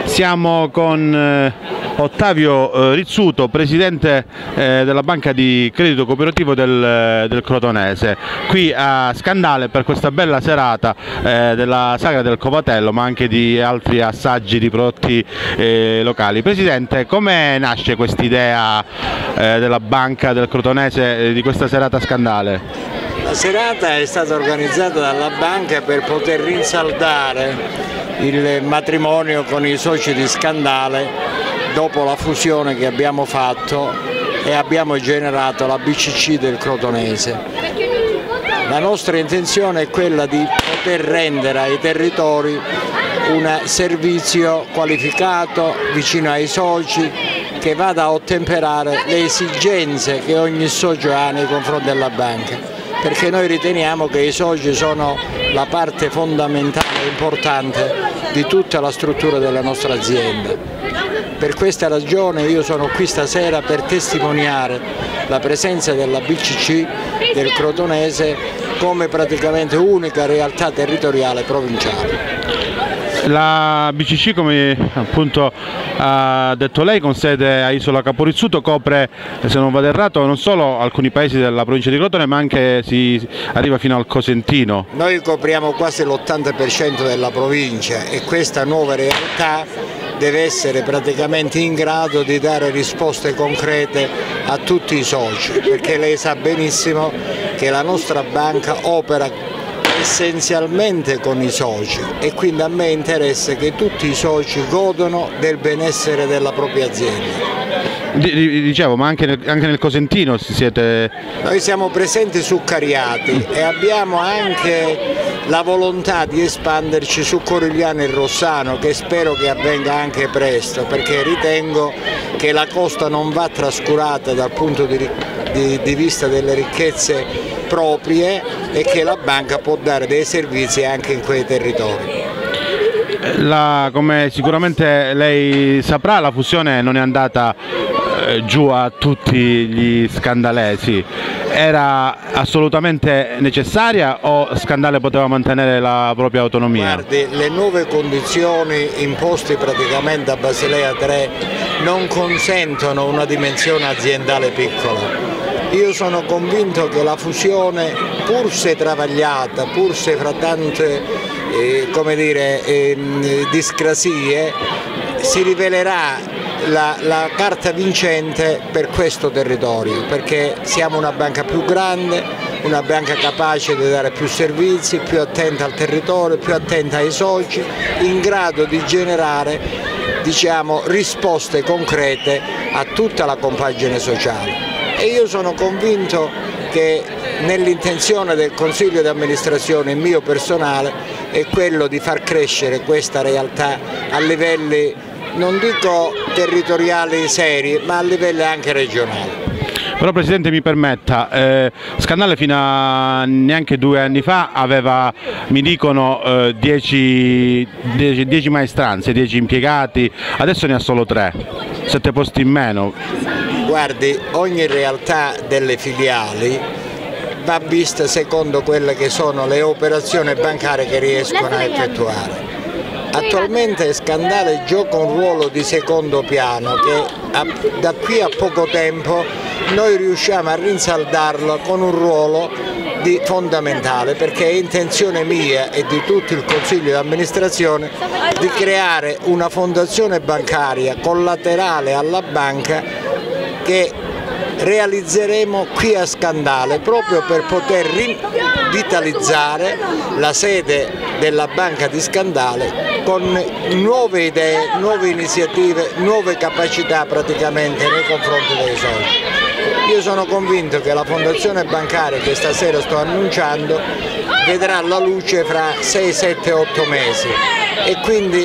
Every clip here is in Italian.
Siamo con Ottavio Rizzuto, presidente della banca di credito cooperativo del Crotonese, qui a Scandale per questa bella serata della Sagra del Covatello, ma anche di altri assaggi di prodotti locali. Presidente, come nasce quest'idea della banca del Crotonese di questa serata a Scandale? La serata è stata organizzata dalla banca per poter rinsaldare il matrimonio con i soci di Scandale dopo la fusione che abbiamo fatto e abbiamo generato la BCC del Crotonese. La nostra intenzione è quella di poter rendere ai territori un servizio qualificato, vicino ai soci, che vada a ottemperare le esigenze che ogni socio ha nei confronti della banca, perché noi riteniamo che i soci sono la parte fondamentale e importante di tutta la struttura della nostra azienda. Per questa ragione io sono qui stasera per testimoniare la presenza della BCC del Crotonese come praticamente unica realtà territoriale provinciale. La BCC, come appunto ha detto lei, con sede a Isola Capo Rizzuto, copre, se non vado errato, non solo alcuni paesi della provincia di Crotone, ma anche si arriva fino al Cosentino. Noi copriamo quasi l'80% della provincia e questa nuova realtà deve essere praticamente in grado di dare risposte concrete a tutti i soci, perché lei sa benissimo che la nostra banca opera essenzialmente con i soci e quindi a me interessa che tutti i soci godano del benessere della propria azienda. Dicevo, ma anche nel Cosentino siete... Noi siamo presenti su Cariati e abbiamo anche la volontà di espanderci su Corigliano e Rossano, che spero che avvenga anche presto, perché ritengo che la costa non va trascurata dal punto di vista delle ricchezze proprie e che la banca può dare dei servizi anche in quei territori. Come sicuramente lei saprà, la fusione non è andata giù a tutti gli scandalesi. Era assolutamente necessaria o Scandale poteva mantenere la propria autonomia? Guardi, le nuove condizioni imposte praticamente a Basilea 3 non consentono una dimensione aziendale piccola. Io sono convinto che la fusione, pur se travagliata, pur se fra tante discrasie, si rivelerà la carta vincente per questo territorio, perché siamo una banca più grande, una banca capace di dare più servizi, più attenta al territorio, più attenta ai soci, in grado di generare, diciamo, risposte concrete a tutta la compagine sociale. E io sono convinto che nell'intenzione del Consiglio di amministrazione mio personale è quello di far crescere questa realtà a livelli, non dico territoriali seri, ma a livelli anche regionali. Però Presidente, mi permetta, Scandale fino a neanche 2 anni fa aveva, mi dicono, 10 maestranze, 10 impiegati, adesso ne ha solo 3, 7 posti in meno. Guardi, ogni realtà delle filiali va vista secondo quelle che sono le operazioni bancarie che riescono a effettuare. Attualmente Scandale gioca un ruolo di secondo piano che da qui a poco tempo noi riusciamo a rinsaldarlo con un ruolo fondamentale, perché è intenzione mia e di tutto il Consiglio di amministrazione di creare una fondazione bancaria collaterale alla banca che realizzeremo qui a Scandale proprio per poter rivitalizzare la sede della banca di Scandale con nuove idee, nuove iniziative, nuove capacità praticamente nei confronti dei soci. Io sono convinto che la fondazione bancaria che stasera sto annunciando vedrà la luce fra 6, 7, 8 mesi e quindi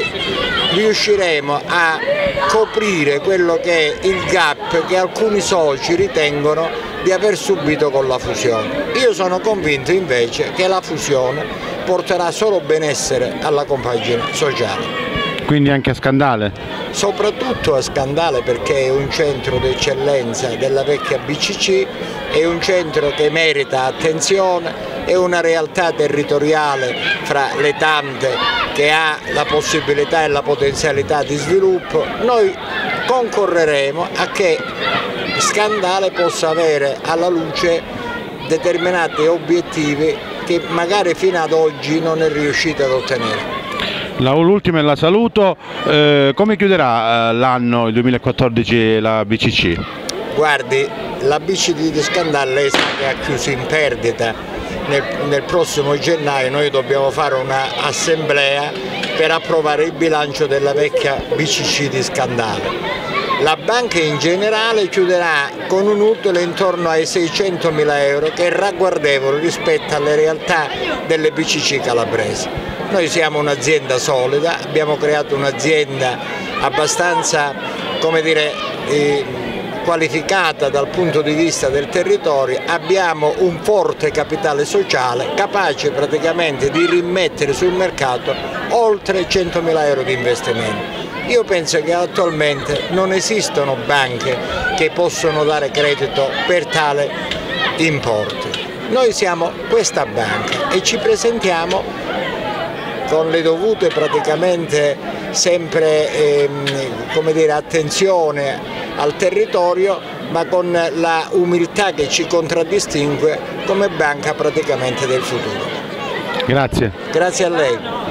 riusciremo a coprire quello che è il gap che alcuni soci ritengono di aver subito con la fusione. Io sono convinto invece che la fusione porterà solo benessere alla compagine sociale. Quindi anche a Scandale? Soprattutto a Scandale, perché è un centro d'eccellenza della vecchia BCC, è un centro che merita attenzione, è una realtà territoriale fra le tante che ha la possibilità e la potenzialità di sviluppo. Noi concorreremo a che Scandale possa avere alla luce determinati obiettivi che magari fino ad oggi non è riuscita ad ottenere. L'ultima e la saluto, come chiuderà l'anno, il 2014, la BCC? Guardi, la BCC di Scandale ha chiuso in perdita. Nel prossimo gennaio noi dobbiamo fare un'assemblea per approvare il bilancio della vecchia BCC di Scandale. La banca in generale chiuderà con un utile intorno ai 600.000 euro, che è ragguardevole rispetto alle realtà delle BCC calabresi. Noi siamo un'azienda solida, abbiamo creato un'azienda abbastanza, come dire, qualificata dal punto di vista del territorio, abbiamo un forte capitale sociale capace praticamente di rimettere sul mercato oltre 100.000 euro di investimento. Io penso che attualmente non esistono banche che possono dare credito per tale importi. Noi siamo questa banca e ci presentiamo con le dovute praticamente sempre come dire, attenzione al territorio, ma con la umiltà che ci contraddistingue come banca praticamente del futuro. Grazie. Grazie a lei.